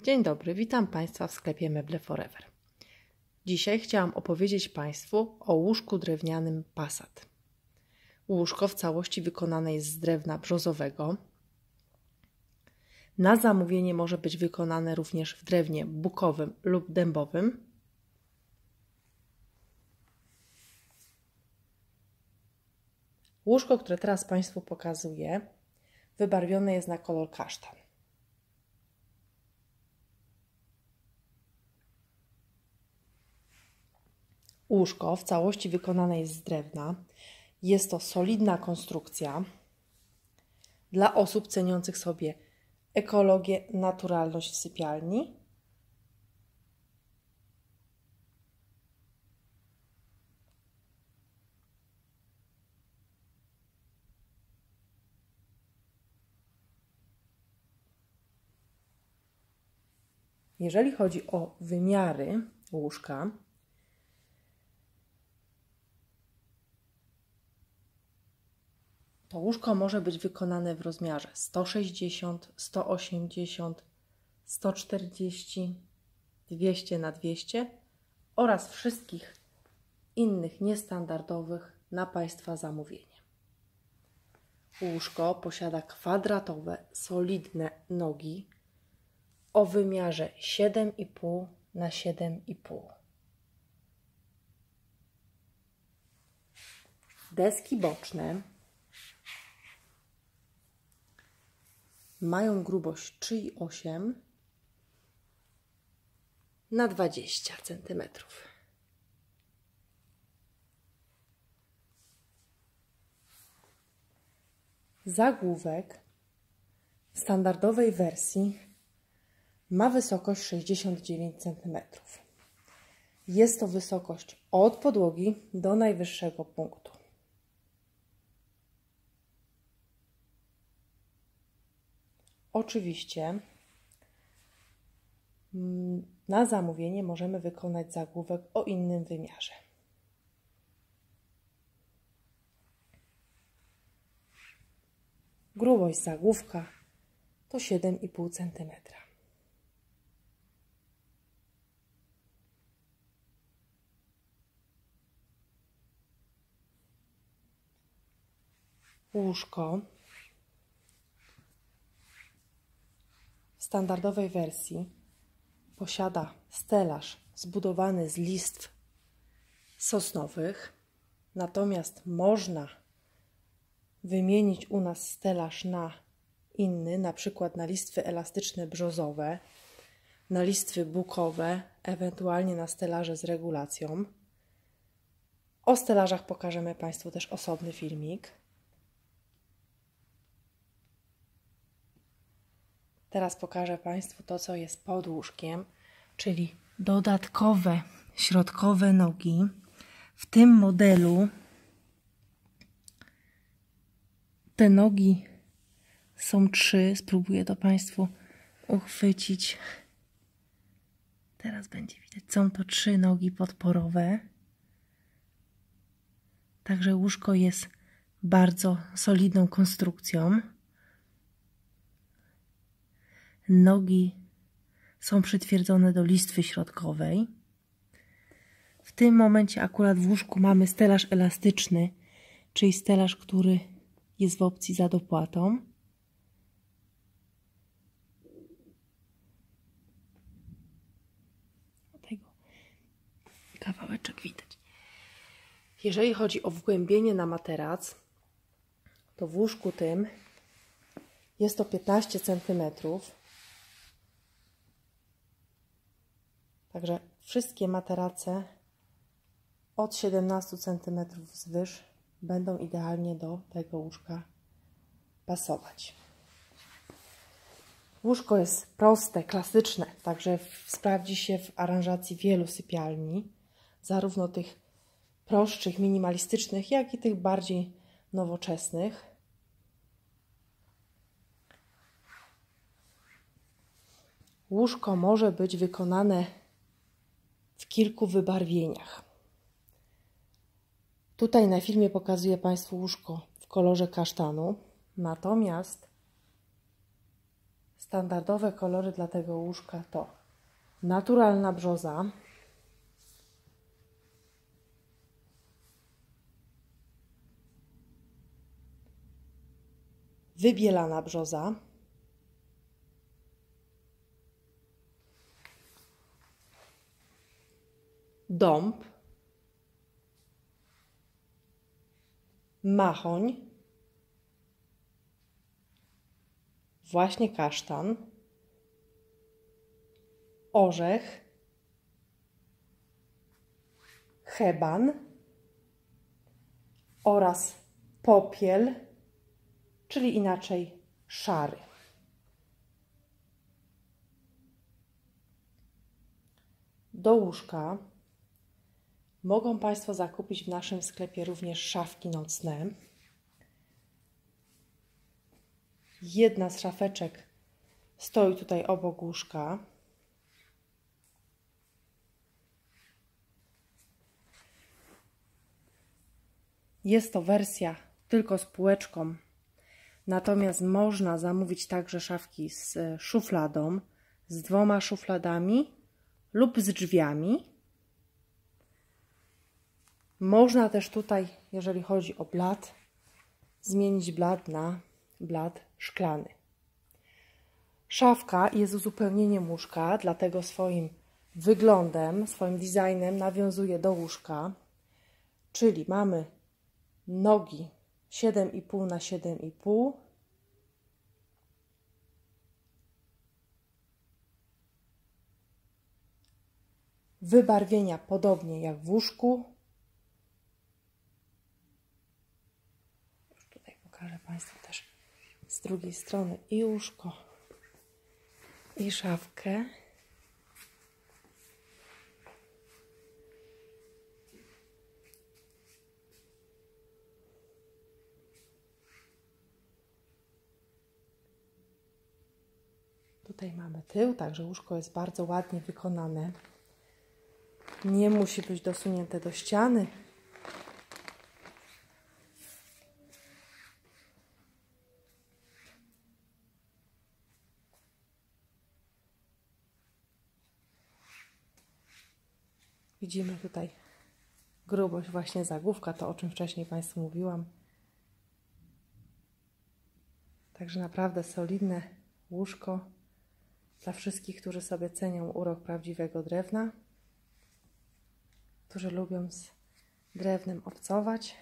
Dzień dobry, witam Państwa w sklepie Meble Forever. Dzisiaj chciałam opowiedzieć Państwu o łóżku drewnianym Passat. Łóżko w całości wykonane jest z drewna brzozowego. Na zamówienie może być wykonane również w drewnie bukowym lub dębowym. Łóżko, które teraz Państwu pokazuję, wybarwione jest na kolor kasztan. Łóżko w całości wykonane jest z drewna. Jest to solidna konstrukcja dla osób ceniących sobie ekologię, naturalność w sypialni. Jeżeli chodzi o wymiary łóżka, to łóżko może być wykonane w rozmiarze 160, 180, 140, 200 na 200 oraz wszystkich innych niestandardowych na Państwa zamówienie. Łóżko posiada kwadratowe, solidne nogi o wymiarze 7,5 na 7,5. Deski boczne mają grubość 3,8 na 20 cm. Zagłówek w standardowej wersji ma wysokość 69 cm. Jest to wysokość od podłogi do najwyższego punktu. Oczywiście na zamówienie możemy wykonać zagłówek o innym wymiarze. Grubość zagłówka to 7,5 cm. Łóżko w standardowej wersji posiada stelaż zbudowany z listw sosnowych, natomiast można wymienić u nas stelaż na inny, na przykład na listwy elastyczne brzozowe, na listwy bukowe, ewentualnie na stelaże z regulacją. O stelażach pokażemy Państwu też osobny filmik. Teraz pokażę Państwu to, co jest pod łóżkiem, czyli dodatkowe środkowe nogi. W tym modelu te nogi są 3. Spróbuję to Państwu uchwycić. Teraz będzie widać. Są to 3 nogi podporowe. Także łóżko jest bardzo solidną konstrukcją. Nogi są przytwierdzone do listwy środkowej. W tym momencie akurat w łóżku mamy stelaż elastyczny, czyli stelaż, który jest w opcji za dopłatą. Tego kawałeczek widać. Jeżeli chodzi o wgłębienie na materac, to w łóżku tym jest to 15 cm. Także wszystkie materace od 17 cm wzwyż będą idealnie do tego łóżka pasować. Łóżko jest proste, klasyczne, także sprawdzi się w aranżacji wielu sypialni, zarówno tych prostszych, minimalistycznych, jak i tych bardziej nowoczesnych. Łóżko może być wykonane w kilku wybarwieniach. Tutaj na filmie pokazuję Państwu łóżko w kolorze kasztanu, natomiast Standardowe kolory dla tego łóżka to naturalna brzoza, wybielana brzoza, dąb, machoń, właśnie kasztan, orzech, heban oraz popiel, czyli inaczej szary. Do łóżka mogą Państwo zakupić w naszym sklepie również szafki nocne. Jedna z szafeczek stoi tutaj obok łóżka. Jest to wersja tylko z półeczką, natomiast można zamówić także szafki z szufladą, z 2 szufladami lub z drzwiami. Można też tutaj, jeżeli chodzi o blat, zmienić blat na blat szklany. Szafka jest uzupełnieniem łóżka, dlatego swoim wyglądem, swoim designem nawiązuje do łóżka, czyli mamy nogi 7,5 na 7,5, wybarwienia podobnie jak w łóżku. Już tutaj pokażę Państwu też z drugiej strony i łóżko, i szafkę. Tutaj mamy tył, także łóżko jest bardzo ładnie wykonane. Nie musi być dosunięte do ściany. Widzimy tutaj grubość właśnie zagłówka, to o czym wcześniej Państwu mówiłam. Także naprawdę solidne łóżko dla wszystkich, którzy sobie cenią urok prawdziwego drewna, którzy lubią z drewnem obcować.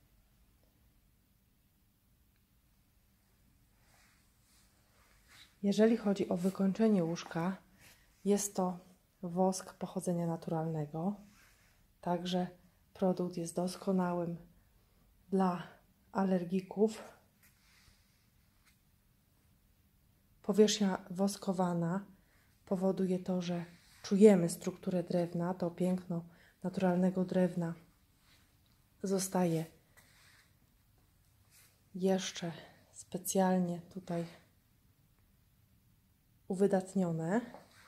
Jeżeli chodzi o wykończenie łóżka, jest to wosk pochodzenia naturalnego, także produkt jest doskonałym dla alergików. Powierzchnia woskowana powoduje to, że czujemy strukturę drewna, to piękno naturalnego drewna zostaje jeszcze specjalnie tutaj uwydatnione.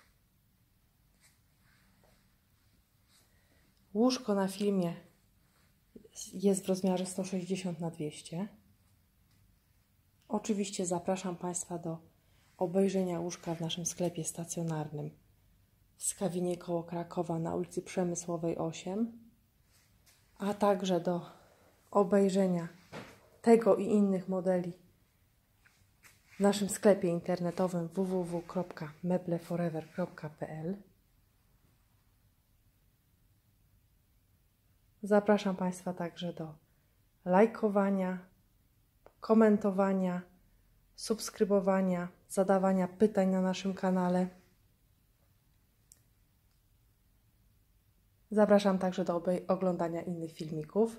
Łóżko na filmie jest w rozmiarze 160 na 200. Oczywiście zapraszam Państwa do obejrzenia łóżka w naszym sklepie stacjonarnym w Skawinie koło Krakowa na ulicy Przemysłowej 8, a także do obejrzenia tego i innych modeli w naszym sklepie internetowym www.mebleforever.pl. Zapraszam Państwa także do lajkowania, komentowania, subskrybowania, zadawania pytań na naszym kanale. Zapraszam także do oglądania innych filmików.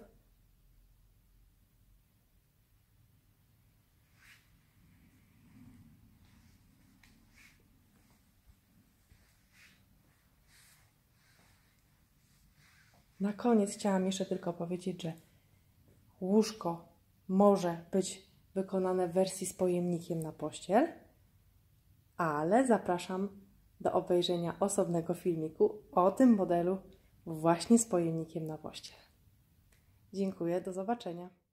Na koniec chciałam jeszcze tylko powiedzieć, że łóżko może być wykonane w wersji z pojemnikiem na pościel, ale zapraszam do obejrzenia osobnego filmiku o tym modelu właśnie z pojemnikiem na pościel. Dziękuję, do zobaczenia.